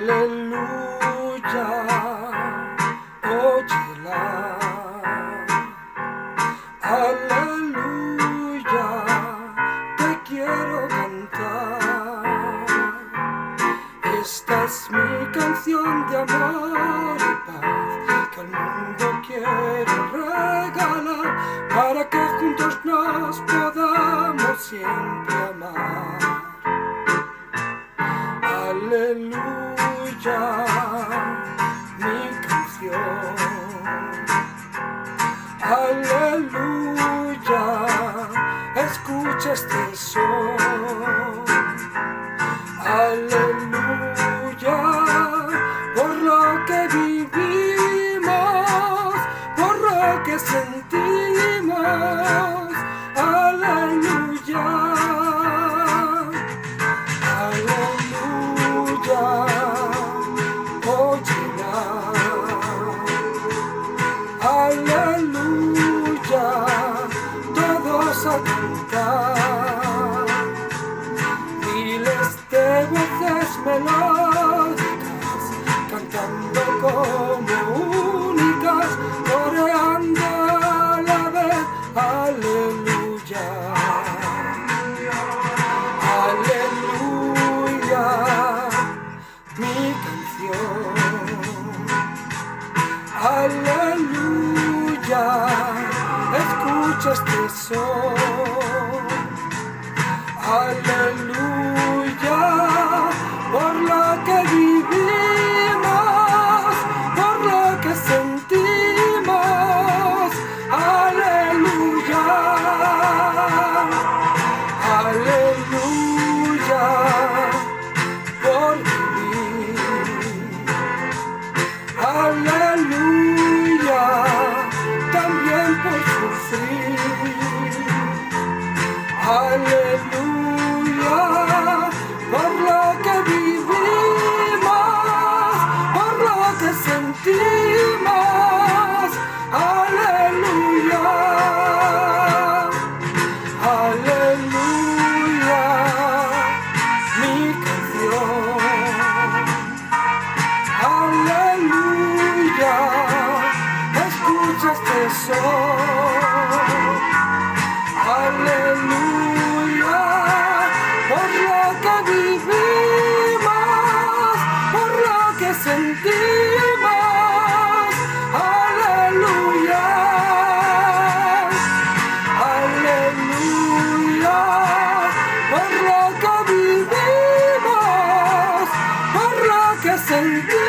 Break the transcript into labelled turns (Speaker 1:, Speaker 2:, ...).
Speaker 1: Aleluya, óyela. Aleluya, te quiero cantar. Esta es mi canción de amor y paz que al mundo quiero regalar, para que juntos nos podamos siempre amar. Aleluya, mi canción. Aleluya, escucha este son. Aleluya, por lo que vivimos, por lo que sentimos. Aleluya, aleluya, óyela. Aleluya, todos a cantar. Miles de voces melódicas, cantando como únicas, coreando a la vez. Aleluya, aleluya, mi canción. Aleluya, escucha este son. Aleluya, por lo que vivimos, por lo que sentimos. Aleluya, aleluya, por vivir. Aleluya, también por sufrir. Aleluya, por lo que vivimos, por lo que sentimos. Aleluya, aleluya, mi canción. Aleluya, escucha este son. Aleluya, por lo que vivimos, por lo que sentimos. Aleluya, aleluya, por lo que vivimos, por lo que sentimos.